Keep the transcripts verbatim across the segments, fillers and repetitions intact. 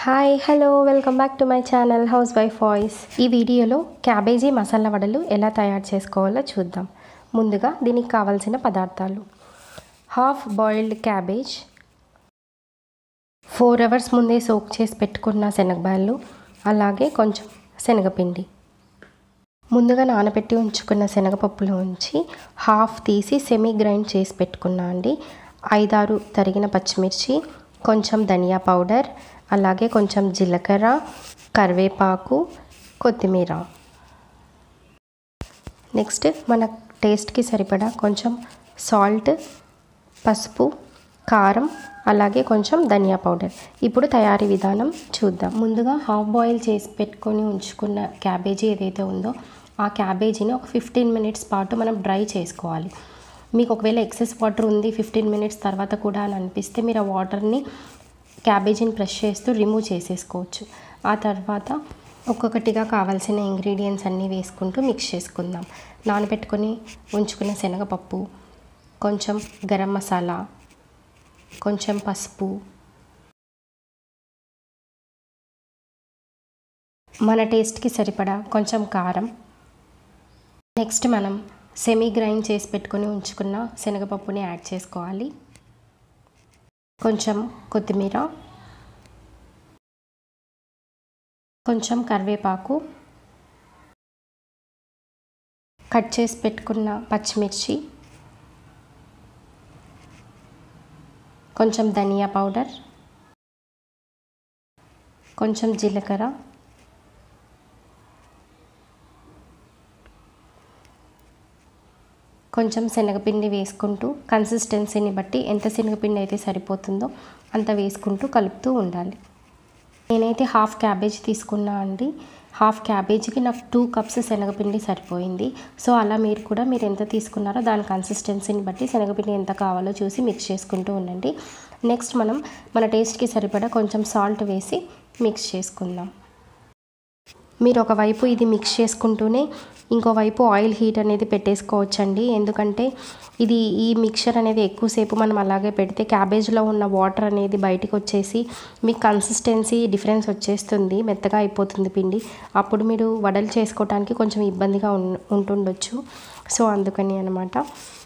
Hi hello welcome back to my channel house wife voice. ఈ వీడియోలో cabbage masala వడలు ఎలా తయారు చేసుకోవాలో చూద్దాం. ముందుగా దీనికి కావాల్సిన పదార్థాలు: half boiled cabbage, four hours ముందే సోక్ చేసి పెట్టుకున్న శనగబాళ్ళు, అలాగే కొంచెం శనగపిండి. ముందుగా నానబెట్టి ఉంచుకున్న శనగపప్పులో ఉంచి హాఫ్ తీసి సెమీ గ్రైండ్ చేసి పెట్టుకున్నా అండి. ఐదారు తరిగిన పచ్చిమిర్చి, కొంచెం ధనియా పౌడర్, అలాగే కొంచెం జీలకర్ర, కరివేపాకు, కొత్తిమీర. నెక్స్ట్ మన టేస్ట్కి సరిపడా కొంచెం సాల్ట్, పసుపు, కారం, అలాగే కొంచెం ధనియా పౌడర్. ఇప్పుడు తయారీ విధానం చూద్దాం. ముందుగా హాఫ్ బాయిల్ చేసి పెట్టుకొని ఉంచుకున్న క్యాబేజీ ఏదైతే ఉందో ఆ క్యాబేజీని ఒక ఫిఫ్టీన్ మినిట్స్ పాటు మనం డ్రై చేసుకోవాలి. మీకు ఒకవేళ ఎక్సెస్ వాటర్ ఉంది ఫిఫ్టీన్ మినిట్స్ తర్వాత కూడా అని అనిపిస్తే మీరు ఆ వాటర్ని క్యాబేజీని ప్రెస్ చేస్తూ రిమూవ్ చేసేసుకోవచ్చు. ఆ తర్వాత ఒక్కొక్కటిగా కావాల్సిన ఇంగ్రీడియంట్స్ అన్నీ వేసుకుంటూ మిక్స్ చేసుకుందాం. నానబెట్టుకొని ఉంచుకున్న శనగపప్పు, కొంచెం గరం మసాలా, కొంచెం పసుపు, మన టేస్ట్కి సరిపడా కొంచెం కారం. నెక్స్ట్ మనం సెమీ గ్రైండ్ చేసి పెట్టుకొని ఉంచుకున్న శనగపప్పుని యాడ్ చేసుకోవాలి. కొంచెం కొత్తిమీర, కొంచెం కరివేపాకు, కట్ చేసి పెట్టుకున్న పచ్చిమిర్చి, కొంచెం ధనియా పౌడర్, కొంచెం జీలకర్ర, కొంచెం శనగపిండి వేసుకుంటూ కన్సిస్టెన్సీని బట్టి ఎంత శనగపిండి అయితే సరిపోతుందో అంత వేసుకుంటూ కలుపుతూ ఉండాలి. నేనైతే హాఫ్ క్యాబేజ్ తీసుకున్నా అండి. హాఫ్ క్యాబేజీకి నాకు టూ కప్స్ శనగపిండి సరిపోయింది. సో అలా మీరు కూడా మీరు ఎంత తీసుకున్నారో దాని కన్సిస్టెన్సీని బట్టి శనగపిండి ఎంత కావాలో చూసి మిక్స్ చేసుకుంటూ ఉండండి. నెక్స్ట్ మనం మన టేస్ట్కి సరిపడా కొంచెం సాల్ట్ వేసి మిక్స్ చేసుకుందాం. మీరు ఒకవైపు ఇది మిక్స్ చేసుకుంటూనే ఇంకోవైపు ఆయిల్ హీట్ అనేది పెట్టేసుకోవచ్చండి. ఎందుకంటే ఇది ఈ మిక్చర్ అనేది ఎక్కువసేపు మనం అలాగే పెడితే క్యాబేజ్లో ఉన్న వాటర్ అనేది బయటికి వచ్చేసి మీకు కన్సిస్టెన్సీ డిఫరెన్స్ వచ్చేస్తుంది, మెత్తగా అయిపోతుంది పిండి. అప్పుడు మీరు వడలు చేసుకోవడానికి కొంచెం ఇబ్బందిగా ఉంటుండొచ్చు. సో అందుకని అనమాట.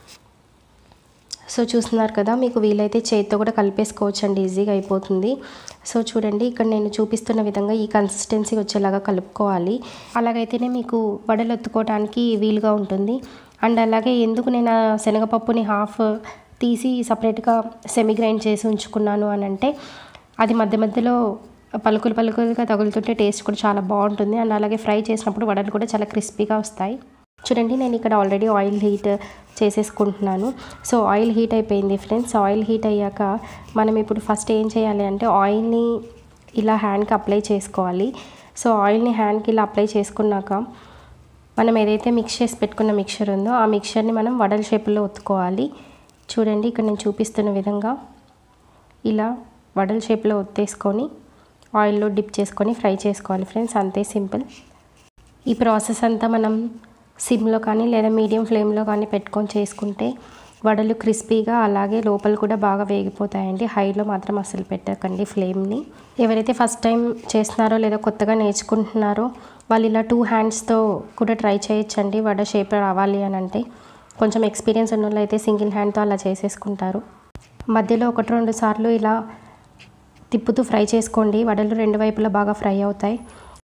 సో చూస్తున్నారు కదా, మీకు వీలైతే చేతితో కూడా కలిపేసుకోవచ్చు అండి, ఈజీగా అయిపోతుంది. సో చూడండి, ఇక్కడ నేను చూపిస్తున్న విధంగా ఈ కన్సిస్టెన్సీ వచ్చేలాగా కలుపుకోవాలి. అలాగైతేనే మీకు వడలు ఒత్తుకోవడానికి వీలుగా ఉంటుంది. అండ్ అలాగే ఎందుకు నేను శనగపప్పుని హాఫ్ తీసి సపరేట్గా సెమీ గ్రైండ్ చేసి ఉంచుకున్నాను అని అంటే అది మధ్య మధ్యలో పలుకులు పలుకులుగా తగులుతుంటే టేస్ట్ కూడా చాలా బాగుంటుంది. అండ్ అలాగే ఫ్రై చేసినప్పుడు వడలు కూడా చాలా క్రిస్పీగా వస్తాయి. చూడండి, నేను ఇక్కడ ఆల్రెడీ ఆయిల్ హీట్ చేసేసుకుంటున్నాను. సో ఆయిల్ హీట్ అయిపోయింది ఫ్రెండ్స్. ఆయిల్ హీట్ అయ్యాక మనం ఇప్పుడు ఫస్ట్ ఏం చేయాలి అంటే ఆయిల్ని ఇలా హ్యాండ్కి అప్లై చేసుకోవాలి. సో ఆయిల్ని హ్యాండ్కి ఇలా అప్లై చేసుకున్నాక మనం ఏదైతే మిక్స్ చేసి పెట్టుకున్న మిక్చర్ ఉందో ఆ మిక్చర్ని మనం వడల షేపులో ఒత్తుకోవాలి. చూడండి, ఇక్కడ నేను చూపిస్తున్న విధంగా ఇలా వడల షేప్లో ఒత్తేసుకొని ఆయిల్లో డిప్ చేసుకొని ఫ్రై చేసుకోవాలి ఫ్రెండ్స్. అంతే, సింపుల్. ఈ ప్రాసెస్ అంతా మనం సిమ్లో కానీ లేదా మీడియం ఫ్లేమ్లో కానీ పెట్టుకొని చేసుకుంటే వడలు క్రిస్పీగా అలాగే లోపల కూడా బాగా వేగిపోతాయండి. హైలో మాత్రం అసలు పెట్టకండి ఫ్లేమ్ని. ఎవరైతే ఫస్ట్ టైం చేస్తున్నారో లేదా కొత్తగా నేర్చుకుంటున్నారో వాళ్ళు ఇలా టూ హ్యాండ్స్తో కూడా ట్రై చేయొచ్చండి వడ షేప్ రావాలి అని అంటే. కొంచెం ఎక్స్పీరియన్స్ ఉన్న వాళ్ళు అయితే సింగిల్ హ్యాండ్తో అలా చేసేసుకుంటారు. మధ్యలో ఒకటి రెండు సార్లు ఇలా తిప్పుతూ ఫ్రై చేసుకోండి, వడలు రెండు వైపులా బాగా ఫ్రై అవుతాయి.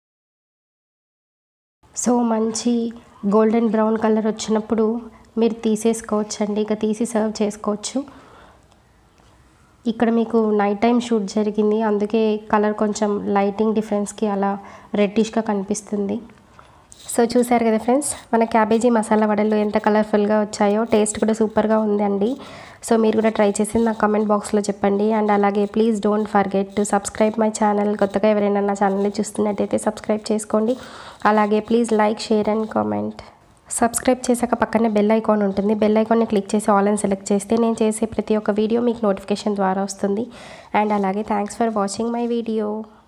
సో మంచి గోల్డెన్ బ్రౌన్ కలర్ వచ్చినప్పుడు మీరు తీసేసుకోవచ్చు అండి, ఇక తీసి సర్వ్ చేసుకోవచ్చు. ఇక్కడ మీకు నైట్ టైం షూట్ జరిగింది, అందుకే కలర్ కొంచెం లైటింగ్ డిఫరెన్స్కి అలా రెడ్డిష్గా కనిపిస్తుంది. సో చూసారు కదా ఫ్రెండ్స్, మన క్యాబేజీ మసాలా వడలు ఎంత కలర్ఫుల్గా వచ్చాయో. టేస్ట్ కూడా సూపర్గా ఉందండి. సో మీరు కూడా ట్రై చేసి నాకు కామెంట్ బాక్స్లో చెప్పండి. అండ్ అలాగే please don't forget to subscribe my channel. కొత్తగా ఎవరైనా నా ఛానల్ని చూస్తున్నట్టయితే సబ్స్క్రైబ్ చేసుకోండి. అలాగే please like, share and comment. Subscribe చేశాక పక్కనే బెల్ ఐకాన్ ఉంటుంది. బెల్ ఐకాన్ని క్లిక్ చేసి ఆల్ అని సెలెక్ట్ చేస్తే నేను చేసే ప్రతి ఒక్క వీడియో మీకు నోటిఫికేషన్ ద్వారా వస్తుంది. అండ్ అలాగే thanks for watching my video.